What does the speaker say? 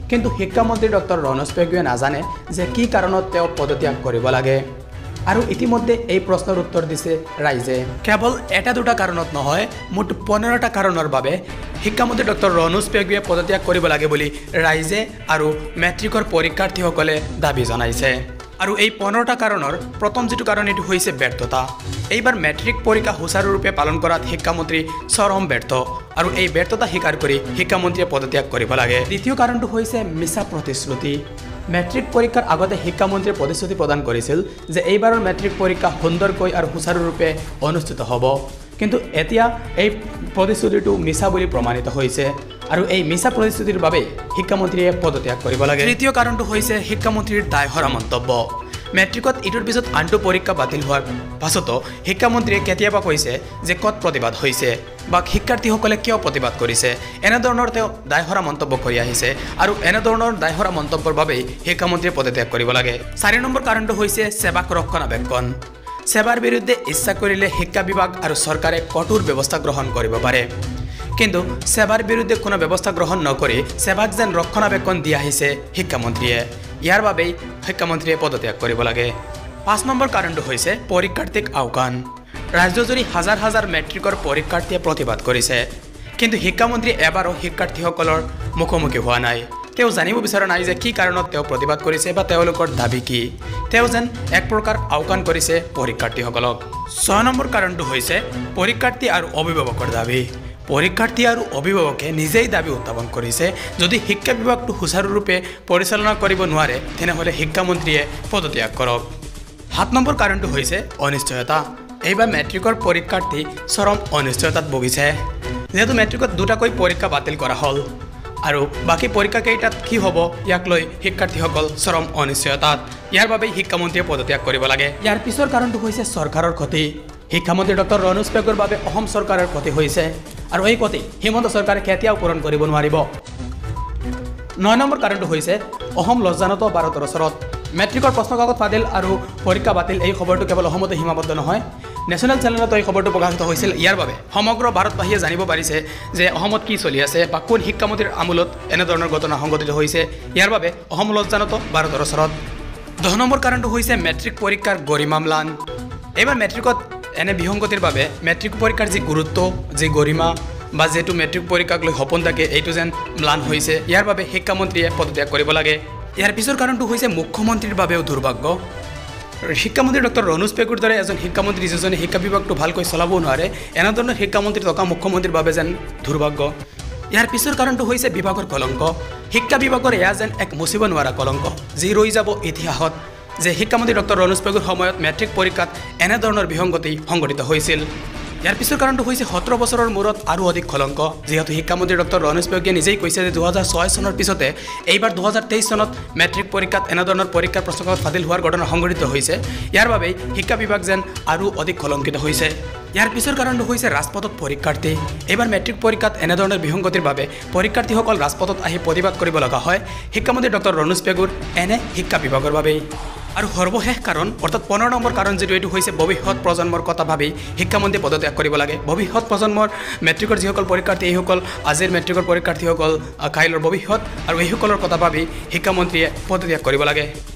কিন্তু শিক্ষামন্ত্ৰী ডক্টৰ ৰণোজ পেগুৱে নাজানে যে কি কাৰণত তেওঁ পদত্যাগ কৰিব লাগে। আৰু ইতিমধ্যে এই প্ৰশ্নৰ উত্তৰ দিছে ৰাইজে। কেৱল এটা দুটা কাৰণত নহয়, মুঠ 15টা কাৰণৰ বাবে শিক্ষামন্ত্ৰী ডক্টৰ ৰণোজ পেগুৱে পদত্যাগ কৰিব লাগে বুলি ৰাইজে আৰু মেট্ৰিকৰ পৰীক্ষাৰ্থীসকলে দাবী জনাইছে। আৰু এই 15টা কাৰণৰ প্ৰথম যেটো কাৰণ এটো হৈছে ব্যৰ্থতা। এইবাৰ মেট্ৰিক পৰীক্ষা সুচাৰুৰূপে পালন কৰাত শিক্ষামন্ত্ৰী চৰম ব্যৰ্থ আৰু এই ব্যৰ্থতা স্বীকাৰ কৰি শিক্ষামন্ত্ৰীয়ে পদত্যাগ কৰিব লাগে। দ্বিতীয় কাৰণটো হৈছে মিছা প্ৰতিশ্ৰুতি। মেট্ৰিক পৰীক্ষাৰ আগতে শিক্ষামন্ত্ৰীয়ে প্ৰতিশ্ৰুতি প্ৰদান কৰিছিল যে এইবাৰৰ মেট্ৰিক পৰীক্ষা সুন্দৰকৈ আৰু সুচাৰুৰূপে অনুষ্ঠিত হ'ব, কিন্তু এতিয়া এই প্ৰতিশ্ৰুতিটো মিছা বুলি প্ৰমাণিত হৈছে আৰু এই মিছা প্ৰতিশ্ৰুতিৰ বাবে শিক্ষামন্ত্ৰীয়ে পদত্যাগ কৰিব লাগে। তৃতীয় কাৰণটো হৈছে শিক্ষামন্ত্ৰীৰ দায়হৰা মন্তব্য। মেট্ৰিকত ইটোৰ পিছত আনটো পৰীক্ষা বাতিল হোৱাৰ পাছতো শিক্ষামন্ত্ৰীয়ে কেতিয়াবা কৈছে যে ক'ত প্ৰতিবাদ হৈছে বা শিক্ষাৰ্থীসকলে কিয় প্ৰতিবাদ কৰিছে, এনেধৰণৰ তেওঁ দায়হৰা মন্তব্য কৰি আহিছে আৰু এনেধৰণৰ দায়হৰা মন্তব্যৰ বাবেই শিক্ষামন্ত্ৰীয়ে পদত্যাগ কৰিব লাগে। 4 নম্বৰ কাৰণটো হৈছে সেৱাক ৰক্ষণাবেক্ষণ। সেৱাৰ বিৰুদ্ধে ইচ্ছা কৰিলে শিক্ষা বিভাগ আৰু চৰকাৰে কঠোৰ ব্যৱস্থা গ্ৰহণ কৰিব পাৰে, কিন্তু সেৱাৰ বিৰুদ্ধে কোনো ব্যৱস্থা গ্ৰহণ নকৰি সেৱাক যেন ৰক্ষণাবেক্ষণ দি আহিছে শিক্ষামন্ত্ৰীয়ে। ইয়াৰ বাবেই শিক্ষামন্ত্ৰীয়ে পদত্যাগ কৰিব লাগে। 5 নম্বৰ কাৰণটো হৈছে পৰীক্ষাৰ্থীক আহ্বান। ৰাজ্যজুৰি হাজাৰ হাজাৰ মেট্ৰিকৰ পৰীক্ষাৰ্থীয়ে প্ৰতিবাদ কৰিছে, কিন্তু শিক্ষামন্ত্ৰী এবাৰো শিক্ষাৰ্থীসকলৰ মুখোমুখি হোৱা নাই। তেওঁ জানিব বিচৰা নাই যে কি কাৰণত তেওঁ প্ৰতিবাদ কৰিছে বা তেওঁলোকৰ দাবী কি। তেওঁ যেন এক প্ৰকাৰ আহ্বান কৰিছে পৰীক্ষাৰ্থীসকলক। 6 নম্বৰ কাৰণটো হৈছে পৰীক্ষাৰ্থী আৰু অভিভাৱকৰ দাবী। পৰীক্ষাৰ্থী আৰু অভিভাৱকে নিজেই দাবী উত্থাপন কৰিছে, যদি শিক্ষা বিভাগটো সুচাৰুৰূপে পৰিচালনা কৰিব নোৱাৰে তেনেহ'লে শিক্ষামন্ত্ৰীয়ে পদত্যাগ কৰক। 7 নম্বৰ কাৰণটো হৈছে অনিশ্চয়তা। এইবাৰ মেট্ৰিকৰ পৰীক্ষাৰ্থী চৰম অনিশ্চয়তাত ভুগিছে, যিহেতু মেট্ৰিকত দুটাকৈ পৰীক্ষা বাতিল কৰা হ'ল আৰু বাকী পৰীক্ষা কেইটাত কি হ'ব ইয়াক লৈ শিক্ষাৰ্থীসকল চৰম অনিশ্চয়তাত। ইয়াৰ বাবেই শিক্ষামন্ত্ৰীয়ে পদত্যাগ কৰিব লাগে। ইয়াৰ পিছৰ কাৰণটো হৈছে চৰকাৰৰ ক্ষতি। শিক্ষামন্ত্ৰী ডক্টৰ ৰণোজ পেগুৰ বাবে অসম চৰকাৰৰ ক্ষতি হৈছে আৰু এই ক্ষতি হিমন্ত চৰকাৰে কেতিয়াও পূৰণ কৰিব নোৱাৰিব। 9 নম্বৰ কাৰণটো হৈছে অসম লজ্জানত ভাৰতৰ ওচৰত। মেট্ৰিকৰ প্ৰশ্নকাকত বাতিল আৰু পৰীক্ষা বাতিল এই খবৰটো কেৱল অসমতে সীমাবদ্ধ নহয়, নেশ্যনেল চেনেলত এই খবৰটো প্ৰকাশিত হৈছিল। ইয়াৰ বাবে সমগ্ৰ ভাৰতবাসীয়ে জানিব পাৰিছে যে অসমত কি চলি আছে বা কোন শিক্ষামন্ত্ৰীৰ আমোলত এনেধৰণৰ ঘটনা সংঘটিত হৈছে। ইয়াৰ বাবে অসম লজ্জানত ভাৰতৰ ওচৰত। 10 নম্বৰ কাৰণটো হৈছে মেট্ৰিক পৰীক্ষাৰ গৰিমা ম্লান। এইবাৰ মেট্ৰিকত এনে বিসংগতিৰ বাবে মেট্ৰিক পৰীক্ষাৰ যি গুৰুত্ব, যি গৰিমা বা যেটো মেট্ৰিক পৰীক্ষাক লৈ সপোন থাকে এইটো যেন ম্লান হৈছে। ইয়াৰ বাবে শিক্ষামন্ত্ৰীয়ে পদত্যাগ কৰিব লাগে। ইয়াৰ পিছৰ কাৰণটো হৈছে মুখ্যমন্ত্ৰীৰ বাবেও দুৰ্ভাগ্য। শিক্ষামন্ত্ৰী ডক্টৰ ৰণোজ পেগুৰ দৰে এজন শিক্ষামন্ত্ৰী যিজনে শিক্ষা বিভাগটো ভালকৈ চলাব নোৱাৰে, এনেধৰণৰ শিক্ষামন্ত্ৰী থকা মুখ্যমন্ত্ৰীৰ বাবে যেন দুৰ্ভাগ্য। ইয়াৰ পিছৰ কাৰণটো হৈছে বিভাগৰ কলংক। শিক্ষা বিভাগৰ এয়া যেন এক মুচিব নোৱাৰা কলংক, যি ৰৈ যাব ইতিহাসত যে শিক্ষামন্ত্ৰী ডক্টৰ ৰণোজ পেগুৰ সময়ত মেট্ৰিক পৰীক্ষাত এনেধৰণৰ বিসংগতি সংঘটিত হৈছিল। ইয়াৰ পিছৰ কাৰণটো হৈছে 17 বছৰৰ মূৰত আৰু অধিক কলংক, যিহেতু শিক্ষামন্ত্ৰী ডক্টৰ ৰণোজ পেগুৱে নিজেই কৈছে যে 2006 চনৰ পিছতে এইবাৰ 2023 চনত মেট্ৰিক পৰীক্ষাত এনেধৰণৰ পৰীক্ষাৰ প্ৰশ্নকাকত বাতিল হোৱাৰ ঘটনা সংঘটিত হৈছে। ইয়াৰ বাবেই শিক্ষা বিভাগ যেন আৰু অধিক কলংকিত হৈছে। ইয়াৰ পিছৰ কাৰণটো হৈছে ৰাজপথত পৰীক্ষাৰ্থী। এইবাৰ মেট্ৰিক পৰীক্ষাত এনেধৰণৰ বিসংগতিৰ বাবে পৰীক্ষাৰ্থীসকল ৰাজপথত আহি প্ৰতিবাদ কৰিব লগা হয় শিক্ষামন্ত্ৰী ডক্টৰ ৰণোজ পেগুৰ এনে শিক্ষা বিভাগৰ বাবেই। আৰু সৰ্বশেষ কাৰণ অৰ্থাৎ 15 নম্বৰ কাৰণ যেটো এইটো হৈছে ভৱিষ্যত প্ৰজন্মৰ কথা ভাবি শিক্ষামন্ত্ৰী পদত্যাগ কৰিব লাগে। ভৱিষ্যত প্ৰজন্মৰ মেট্ৰিকৰ যিসকল পৰীক্ষাৰ্থী এইসকল আজিৰ মেট্ৰিকৰ পৰীক্ষাৰ্থীসকল কাইলৰ ভৱিষ্যত আৰু এইসকলৰ কথা ভাবি শিক্ষামন্ত্ৰীয়ে পদত্যাগ কৰিব লাগে।